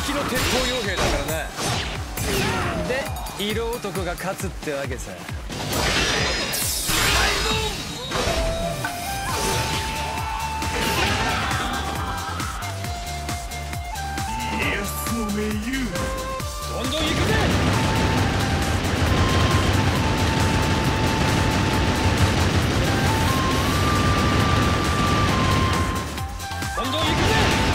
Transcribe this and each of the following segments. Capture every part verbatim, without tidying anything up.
敵の鉄砲傭兵だからな。で色男が勝つってわけさ。 家康の盟友、 どんどん行くぜ。どんどん行くぜ。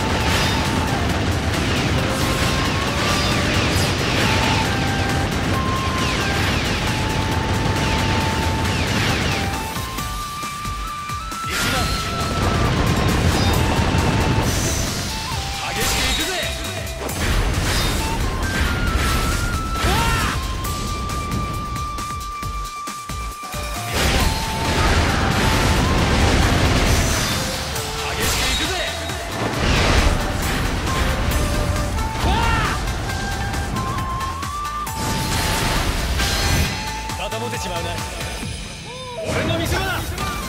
持てちまうな。俺の見せ場だ。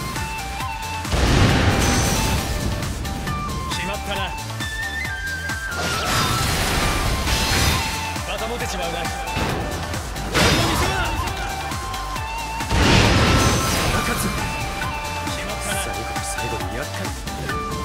決まったな。また持てちまうな。俺の見せ場だ。勝つ。決まったな。最後の最後に厄介。